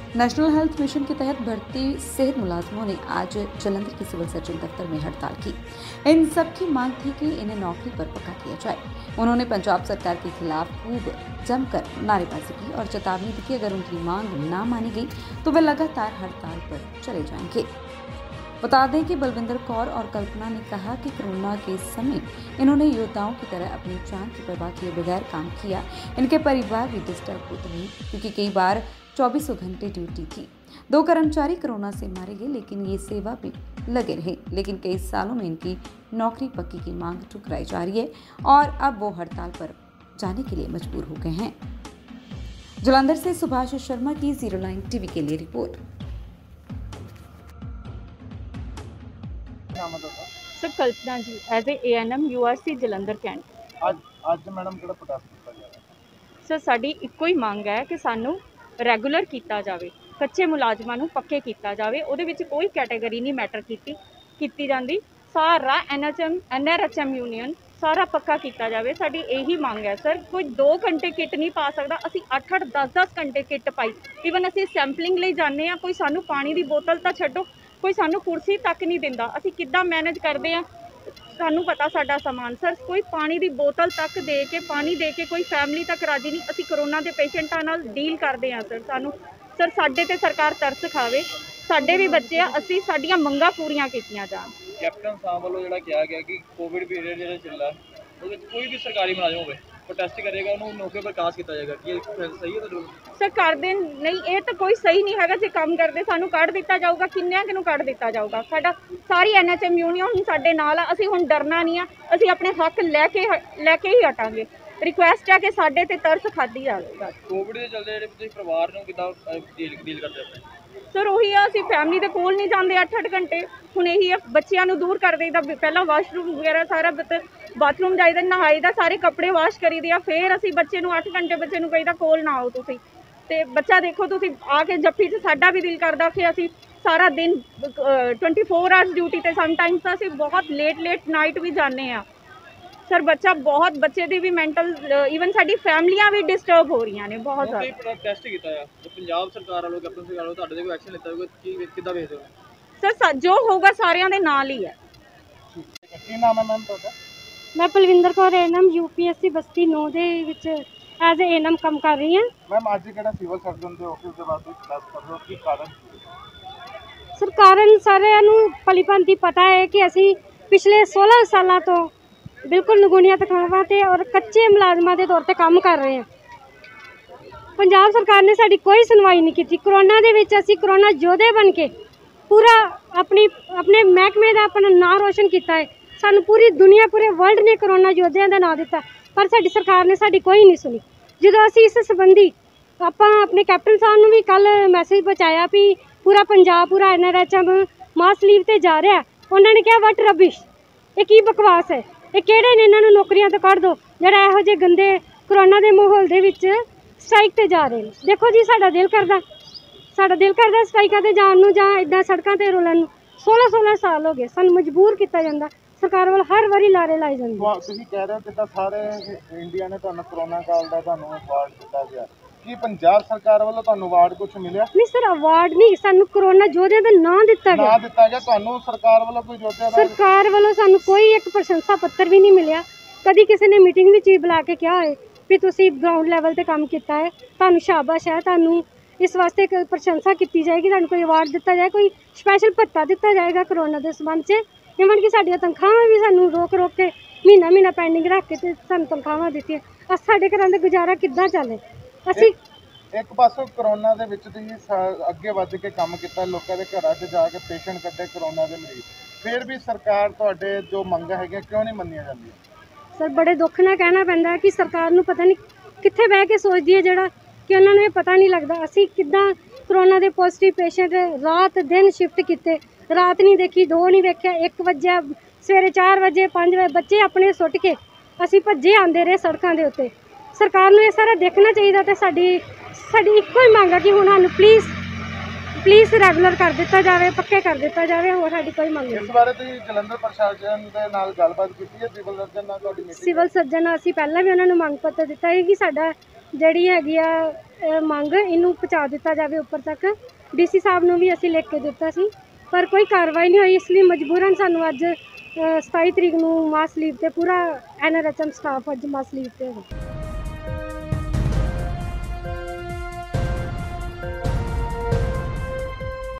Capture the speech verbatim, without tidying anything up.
National health mission के तहत भर्ती सेहत मुलाजमों ने आज जलंधर के सिविल सर्जन दफ्तर में हड़ताल की। इन सबकी मांग थी कि इन्हें नौकरी पर पक्का किया जाए। उन्होंने पंजाब सरकार के खिलाफ खूब जमकर नारेबाजी की और चेतावनी दी कि अगर उनकी मांग ना मानी गई तो वे लगातार हड़ताल पर चले जाएंगे। बता दें कि बलविंदर कौर और कल्पना ने कहा कि कोरोना के समय इन्होंने योद्धाओं की तरह अपनी जान की परवाह किए बगैर काम किया। इनके परिवार भी डिस्टर्ब होते रहे क्योंकि कई बार चौबीसों घंटे ड्यूटी थी। दो कर्मचारी कोरोना से मारे गए, लेकिन ये सेवा में लगे रहे। लेकिन कई सालों में इनकी नौकरी पक्की की मांग ठुकराई जा रही है और अब वो हड़ताल पर जाने के लिए मजबूर हो गए हैं। जलंधर से सुभाष शर्मा की जीरो लाइन टीवी के लिए report. Sir Kalpana ji as a ANM URC Jalandhar cantt. ਅੱਜ ਅੱਜ ਮੈਡਮ ਕਿਹੜਾ ਪ੍ਰੋਟੈਸਟ ਕੀਤਾ ਜਾ ਰਿਹਾ? ਸਰ ਸਾਡੀ ਇੱਕੋ ਹੀ ਮੰਗ ਹੈ ਕਿ ਸਾਨੂੰ ਰੈਗੂਲਰ ਕੀਤਾ ਜਾਵੇ, ਕੱਚੇ ਮੁਲਾਜ਼ਮਾਂ ਨੂੰ ਪੱਕੇ ਕੀਤਾ ਜਾਵੇ। ਉਹਦੇ ਵਿੱਚ ਕੋਈ ਕੈਟਾਗਰੀ ਨਹੀਂ ਮੈਟਰ ਕੀਤੀ ਕੀਤੀ ਜਾਂਦੀ। ਸਾਰਾ ਐਨਐਚਐਮ ਐਨਆਰਐਚਐਮ ਯੂਨੀਅਨ ਸਾਰਾ ਪੱਕਾ ਕੀਤਾ ਜਾਵੇ। ਸਾਡੀ ਇਹੀ ਮੰਗ ਹੈ ਸਰ। ਕੋਈ ਦੋ ਘੰਟੇ ਕਿੱਟ ਨਹੀਂ ਪਾ ਸਕਦਾ, ਅਸੀਂ ਅੱਠ ਅੱਠ ਦਸ ਦਸ ਘੰਟੇ ਕਿੱਟ ਪਾਈ। ਈਵਨ ਅਸੀਂ ਸੈਂਪਲਿੰਗ ਲਈ ਜਾਂਦੇ ਹਾਂ, ਕੋਈ ਸਾਨੂੰ ਪਾਣੀ ਦੀ ਬੋਤਲ ਤਾਂ ਛੱਡੋ, ਕੋਈ ਸਾਨੂੰ ਕੁਰਸੀ ਤੱਕ ਨਹੀਂ ਦਿੰਦਾ। ਅਸੀਂ ਕਿੱਦਾਂ ਮੈਨੇਜ ਕਰਦੇ ਹਾਂ, ਸਾਨੂੰ ਪਤਾ ਸਾਡਾ ਸਮਾਨ। ਸਰ ਕੋਈ ਪਾਣੀ ਦੀ ਬੋਤਲ ਤੱਕ ਦੇ ਕੇ ਪਾਣੀ ਦੇ ਕੇ ਕੋਈ ਫੈਮਿਲੀ ਤੱਕ ਰਾਜੀ ਨਹੀਂ। ਅਸੀਂ ਕਰੋਨਾ ਦੇ ਪੇਸ਼ੈਂਟਾਂ ਨਾਲ ਡੀਲ ਕਰਦੇ ਹਾਂ ਸਰ। ਸਾਨੂੰ ਸਰ ਸਾਡੇ ਤੇ ਸਰਕਾਰ ਤਰਸ ਖਾਵੇ। ਸਾਡੇ ਵੀ ਬੱਚੇ ਆ, ਅਸੀਂ ਸਾਡੀਆਂ ਮੰਗਾਂ ਪੂਰੀਆਂ ਕੀਤੀਆਂ ਜਾਣ। ਕੈਪਟਨ ਸਾਹਿਬ ਵੱਲੋਂ ਜਿਹੜਾ ਕਿਹਾ ਗਿਆ ਕਿ ਕੋਵਿਡ ਪੀਰੀਅਡ ਜਿਹੜਾ ਚੱਲਦਾ ਉਹਦੇ ਵਿੱਚ ਕੋਈ ਵੀ ਸਰਕਾਰੀ ਮੁਲਾਜ਼ਮ ਹੋਵੇ ਪ੍ਰੋਟੈਸਟ ਕਰੇਗਾ, ਉਹਨੂੰ ਨੌਕਰੀ ਬਰਖਾਸਤ ਕੀਤਾ ਜਾਏਗਾ। ਕੀ ਇਹ ਸਹੀ ਹੈ ਤੁਹਾਨੂੰ? ਸਰ ਕਰਦੇ ਨਹੀਂ, ਇਹ ਤਾਂ ਕੋਈ ਸਹੀ ਨਹੀਂ ਹੈਗਾ। ਜੇ ਕੰਮ ਕਰਦੇ ਸਾਨੂੰ ਕੱਢ ਦਿੱਤਾ ਜਾਊਗਾ, ਕਿੰਨਿਆਂ ਕਿਨੂੰ ਕੱਢ ਦਿੱਤਾ ਜਾਊਗਾ। ਸਾਡਾ ਸਾਰੀ ਐਨਐਚਐਮ ਯੂਨੀਅਨ ਸਾਡੇ ਨਾਲ ਆ। ਅਸੀਂ ਹੁਣ ਡਰਨਾ ਨਹੀਂ ਆ, ਅਸੀਂ ਆਪਣੇ ਹੱਕ ਲੈ ਕੇ ਲੈ ਕੇ ਹੀ ਹਟਾਂਗੇ। ਰਿਕੁਐਸਟ ਹੈ ਕਿ ਸਾਡੇ ਤੇ ਤਰਸ ਖਾਧੀ ਜਾਵੇਗਾ। ਕੋਵਿਡ ਦੇ ਚੱਲਦੇ ਜਿਹੜੇ ਤੁਸੀਂ ਪਰਿਵਾਰ ਨੂੰ ਕਿੱਦਾਂ ਡੀਲ ਡੀਲ ਕਰਦੇ ਆਪਣੇ? ਸਰ ਉਹੀ ਆ, ਅਸੀਂ ਫੈਮਿਲੀ ਦੇ ਕੋਲ ਨਹੀਂ ਜਾਂਦੇ ਅੱਠ ਅੱਠ ਘੰਟੇ। ਹੁਣ ਇਹੀ ਆ, ਬੱਚਿਆਂ ਨੂੰ ਦੂਰ ਕਰ ਦੇਈਦਾ। ਪਹਿਲਾਂ ਵਾਸ਼ਰੂਮ ਵਗੈਰਾ ਸਾਰਾ ਬਾਥਰੂਮ ਜਾਈਦਾ, ਨਹਾਈਦਾ, ਸਾਰੇ ਕੱਪੜੇ ਵਾਸ਼ ਕਰੀਦੇ ਆ। ਫਿਰ ਅਸੀਂ ਬੱਚੇ ਨੂੰ ਅੱਠ ਘੰਟੇ ਬੱਚੇ ਨੂੰ ਕਹੀਦਾ ਕੋਲ ਨਾ ਆਓ ਤੁਸੀਂ। ਤੇ ਬੱਚਾ ਦੇਖੋ ਤੁਸੀਂ ਆ ਕੇ ਜੱਫੀ 'ਚ ਸਾਡਾ ਵੀ ਦਿਲ ਕਰਦਾ ਕਿ ਅਸੀਂ ਸਾਰਾ ਦਿਨ ਟਵੈਂਟੀ ਫੋਰ ਆਵਰਸ ਡਿਊਟੀ ਤੇ ਸਮਟਾਈਮਸ ਤਾਂ ਅਸੀਂ ਬਹੁਤ ਲੇਟ ਲੇਟ ਨਾਈਟ ਵੀ ਜਾਂਦੇ ਆ। ਸਰ ਬੱਚਾ ਬਹੁਤ ਬੱਚੇ ਦੀ ਵੀ ਮੈਂਟਲ, ਈਵਨ ਸਾਡੀ ਫੈਮਲੀਆਂ ਵੀ ਡਿਸਟਰਬ ਹੋ ਰਹੀਆਂ ਨੇ ਬਹੁਤ ਜ਼ਿਆਦਾ। ਤੁਸੀਂ ਪ੍ਰੋਟੈਸਟ ਕੀਤਾ ਆ, ਪੰਜਾਬ ਸਰਕਾਰ ਵੱਲੋਂ ਕੈਪਟਨ ਸਰਕਾਰ ਵੱਲੋਂ ਤੁਹਾਡੇ ਤੇ ਕੋਈ ਐਕਸ਼ਨ ਲਿੱਤਾ ਹੋਊਗਾ? ਕੀ ਕਿੱਦਾਂ ਵੇਖਦੇ ਹੋ? ਸਰ ਜੋ ਹੋਊਗਾ ਸਾਰਿਆਂ ਦੇ ਨਾਲ ਹੀ ਹੈ। ਕੀ ਨਾਮ ਹੈ ਮੈਮ ਤੁਹਾਡਾ? मैं बलविंदर कौर एएनएम यूपीएससी बस्ती नौ ਦੇ ਵਿੱਚ ਐਜ਼ एएनएम ਕੰਮ ਕਰ ਰਹੀ ਹਾਂ। ਮੈਮ ਅੱਜ ਜਿਹੜਾ ਸਿਵਲ ਸਰਜਨ ਦੇ ਆਫਿਸ ਦੇ ਬਾਰੇ ਪ੍ਰੋਟੈਸਟ ਕਰ ਰਹੇ ਹੋ, ਕੀ ਕਾਰਨ? ਸਰ ਕਾਰਨ ਸਾਰਿਆਂ ਨੂੰ ਭਲੀ ਭਾਂਤੀ ਪਤਾ ਹੈ ਕਿ ਅਸੀਂ ਪਿਛਲੇ सोलह ਸਾਲਾਂ ਤੋਂ ਬਿਲਕੁਲ ਨਗੁਣੀਆਂ ਤਨਖਾਹਾਂ ਤੇ ਔਰ ਕੱਚੇ ਮੁਲਾਜ਼ਮਾਂ ਦੇ ਤੌਰ ਤੇ ਕੰਮ ਕਰ ਰਹੇ ਹਾਂ। ਪੰਜਾਬ ਸਰਕਾਰ ਨੇ ਸਾਡੀ ਕੋਈ ਸੁਣਵਾਈ ਨਹੀਂ ਕੀਤੀ। ਕਰੋਨਾ ਦੇ ਵਿੱਚ ਅਸੀਂ ਕਰੋਨਾ ਯੋਧੇ ਬਣ ਕੇ ਪੂਰਾ ਆਪਣੀ ਆਪਣੇ ਮਹਿਕਮੇ ਦਾ ਆਪਣਾ ਨਾਂ ਰੋਸ਼ਨ ਕੀਤਾ ਹੈ। ਸਾਨੂੰ ਪੂਰੀ ਦੁਨੀਆ ਪੂਰੇ ਵਰਲਡ ਨੇ ਕਰੋਨਾ ਯੋਧਿਆਂ ਦਾ ਨਾਂ ਦਿੱਤਾ, ਪਰ ਸਾਡੀ ਸਰਕਾਰ ਨੇ ਸਾਡੀ ਕੋਈ ਨਹੀਂ ਸੁਣੀ। ਜਦੋਂ ਅਸੀਂ ਇਸ ਸੰਬੰਧੀ ਆਪਾਂ ਆਪਣੇ ਕੈਪਟਨ ਸਾਹਿਬ ਨੂੰ ਵੀ ਕੱਲ ਮੈਸੇਜ ਪਹੁੰਚਾਇਆ ਵੀ ਪੂਰਾ ਪੰਜਾਬ ਪੂਰਾ ਐਨਆਰਐਚਐਮ ਮਾਸ ਲੀਵ ਤੇ ਜਾ ਰਿਹਾ, ਉਹਨਾਂ ਨੇ ਕਿਹਾ ਵਟ ਰਬਿਸ਼, ਇਹ ਕੀ ਬਕਵਾਸ ਹੈ, ਇਹ ਕਿਹੜੇ ਨੇ ਇਹਨਾਂ ਨੂੰ ਨੌਕਰੀਆਂ ਤੋਂ ਕੱਢ ਦਿਓ ਜਿਹੜਾ ਇਹੋ ਜਿਹੇ ਗੰਦੇ ਕਰੋਨਾ ਦੇ ਮਾਹੌਲ ਦੇ ਵਿੱਚ ਸਟ੍ਰਾਈਕ ਤੇ ਜਾ ਰਹੇ ਨੇ। ਦੇਖੋ ਜੀ ਸਾਡਾ ਦਿਲ ਕਰਦਾ ਸਾਡਾ ਦਿਲ ਕਰਦਾ ਸਟ੍ਰਾਈਕਾਂ ਤੇ ਜਾਣ ਨੂੰ ਜਾਂ ਇੱਦਾਂ ਸੜਕਾਂ ਤੇ ਰੋਲਣ ਨੂੰ। सोलह सोलह ਸਾਲ ਹੋ ਗਏ ਸਾਨੂੰ ਮਜਬੂਰ ਕੀਤਾ ਜਾਂਦਾ। ਸਰਕਾਰ ਵੱਲ ਹਰ ਵਾਰੀ ਲਾਰੇ ਲਾਏ ਜਾਂਦੇ। ਤੁਸੀਂ ਕਹਿ ਰਹੇ ਹੋ ਕਿੱਦਾਂ ਸਾਰੇ ਇੰਡੀਆ ਨੇ ਤੁਹਾਨੂੰ ਕਰੋਨਾ ਕਾਲ ਦਾ ਤੁਹਾਨੂੰ ਅਵਾਰਡ ਦਿੱਤਾ ਗਿਆ, ਕੀ ਪੰਜਾਬ ਸਰਕਾਰ ਵੱਲੋਂ ਤੁਹਾਨੂੰ ਅਵਾਰਡ ਕੁਝ ਮਿਲਿਆ? ਨਹੀਂ ਸਰ ਅਵਾਰਡ ਨਹੀਂ, ਸਾਨੂੰ ਕਰੋਨਾ ਯੋਧਿਆਂ ਦਾ ਨਾਂ ਦਿੱਤਾ ਗਿਆ। ਨਾਂ ਦਿੱਤਾ ਗਿਆ ਤੁਹਾਨੂੰ ਸਰਕਾਰ ਵੱਲੋਂ? ਕੋਈ ਯੋਧਿਆਂ ਦਾ ਸਰਕਾਰ ਵੱਲੋਂ ਸਾਨੂੰ ਕੋਈ ਇੱਕ ਪ੍ਰਸ਼ੰਸਾ ਪੱਤਰ ਵੀ ਨਹੀਂ ਮਿਲਿਆ। ਕਦੀ ਕਿਸੇ ਨੇ ਮੀਟਿੰਗ ਵਿੱਚ ਵੀ ਬੁਲਾ ਕੇ ਕਿਹਾ ਹੋਏ ਵੀ ਤੁਸੀਂ ਗਰਾਊਂਡ ਲੈਵਲ ਤੇ ਕੰਮ ਕੀਤਾ ਹੈ, ਤੁਹਾਨੂੰ ਸ਼ਾਬਾਸ਼ ਹੈ, ਤੁਹਾਨੂੰ ਇਸ ਵਾਸਤੇ ਇੱਕ ਪ੍ਰਸ਼ੰਸਾ ਕੀਤੀ ਜਾਏਗੀ, ਤੁਹਾਨੂੰ ਕੋਈ ਅਵਾਰਡ ਦਿੱਤਾ ਜਾਏ, ਕੋਈ ਸਪੈਸ਼ਲ ਭੱਤਾ ਦਿੱਤਾ ਜਾਏਗਾ ਕਰੋਨਾ ਦੇ ਸੰਬੰਧ 'ਚ। ਇਵਨ ਕਿ ਸਾਡੀਆਂ ਤਨਖਾਹਾਂ ਵੀ ਸਾਨੂੰ ਰੋਕ ਰੋਕ ਕੇ ਮਹੀਨਾ ਮਹੀਨਾ ਪੈਂਡਿੰਗ ਰੱਖ ਕੇ ਤੇ ਸਾਨੂੰ ਤਨਖਾਹਾਂ ਦਿੱਤੀਆਂ। ਅਸ ਸਾਡੇ ਘਰਾਂ ਦਾ ਗੁਜ਼ਾਰਾ ਕਿੱਦਾਂ ਚੱਲੇ? ਅਸੀਂ ਇੱਕ ਪਾਸੋਂ ਕਰੋਨਾ ਦੇ ਵਿੱਚ ਤੁਸੀਂ ਅੱਗੇ ਵੱਧ ਕੇ ਕੰਮ ਕੀਤਾ, ਲੋਕਾਂ ਦੇ ਘਰਾਂ 'ਚ ਜਾ ਕੇ ਪੇਸ਼ੈਂਟ ਕੱਢੇ ਕਰੋਨਾ ਦੇ ਮਰੀਜ਼, ਫਿਰ ਵੀ ਸਰਕਾਰ ਤੁਹਾਡੇ ਜੋ ਮੰਗਾਂ ਹੈਗੀਆਂ ਕਿਉਂ ਨਹੀਂ ਮੰਨੀਆਂ ਜਾਂਦੀਆਂ? ਸਰ ਬੜੇ ਦੁੱਖ ਨਾਲ ਕਹਿਣਾ ਪੈਂਦਾ ਕਿ ਸਰਕਾਰ ਨੂੰ ਪਤਾ ਨਹੀਂ ਕਿੱਥੇ ਬਹਿ ਕੇ ਸੋਚਦੀ ਹੈ ਜਿਹੜਾ ਕਿ ਉਹਨਾਂ ਨੂੰ ਇਹ ਪਤਾ ਨਹੀਂ ਲੱਗਦਾ। ਅਸੀਂ ਕਿੱਦਾਂ ਕਰੋਨਾ ਦੇ ਪੋਜ਼ਿਟਿਵ ਪੇਸ਼ੈਂਟ ਰਾਤ ਦਿਨ ਸ਼ਿਫਟ ਕੀਤੇ, ਰਾਤ ਨਹੀਂ ਦੇਖੀ, ਦੋ ਨਹੀਂ ਵੇਖਿਆ, ਇੱਕ ਵਜੇ ਸਵੇਰੇ ਚਾਰ ਵਜੇ ਪੰਜ ਵਜੇ ਬੱਚੇ ਆਪਣੇ ਸੁੱਟ ਕੇ ਅਸੀਂ ਭੱਜੇ ਆਉਂਦੇ ਰਹੇ ਸੜਕਾਂ ਦੇ ਉੱਤੇ। ਸਰਕਾਰ ਨੂੰ ਇਹ ਸਾਰਾ ਦੇਖਣਾ ਚਾਹੀਦਾ ਤੇ ਸਾਡੀ ਸਾਡੀ ਇੱਕੋ ਹੀ ਮੰਗ ਹੈ ਕਿ ਹੁਣ ਸਾਨੂੰ ਪਲੀਜ਼ ਪਲੀਜ਼ ਰੈਗੂਲਰ ਕਰ ਦਿੱਤਾ ਜਾਵੇ, ਪੱਕੇ ਕਰ ਦਿੱਤਾ ਜਾਵੇ। ਹੋਰ ਸਾਡੀ ਕੋਈ ਮੰਗ ਨਹੀਂ। ਇਸ ਬਾਰੇ ਤੁਸੀਂ ਜਲੰਧਰ ਪ੍ਰਸ਼ਾਸਨ ਦੇ ਨਾਲ ਗੱਲਬਾਤ ਕੀਤੀ ਹੈ? ਸਿਵਲ ਸਰਜਨ ਨਾਲ ਤੁਹਾਡੀ ਮੀਟਿੰਗ? ਸਿਵਲ ਸਰਜਨ ਨਾਲ ਅਸੀਂ ਪਹਿਲਾਂ ਵੀ ਉਹਨਾਂ ਨੂੰ ਮੰਗ ਪੱਤਰ ਦਿੱਤਾ ਹੈ ਕਿ ਸਾਡਾ ਜਿਹੜੀ ਹੈਗੀ ਆ ਅ, ਮੰਗ ਇਹਨੂੰ ਪਹੁੰਚਾ ਦਿੱਤਾ ਜਾਵੇ ਉੱਪਰ ਤੱਕ। ਡੀਸੀ ਸਾਹਿਬ ਨੂੰ ਵੀ ਅਸੀਂ ਲਿਖ ਕੇ ਦਿੱਤਾ ਸੀ ਪਰ ਕੋਈ ਕਾਰਵਾਈ ਨਹੀਂ ਹੋਈ, ਇਸ ਲਈ ਮਜਬੂਰਨ ਸਾਨੂੰ ਅੱਜ ਸਤਾਈ ਤਰੀਕ ਨੂੰ ਮਾਸ ਲੀਵ ਤੇ ਪੂਰਾ N R H M staff ਅੱਜ ਮਾਸ ਲੀਵ ਤੇ ਹੈਗਾ।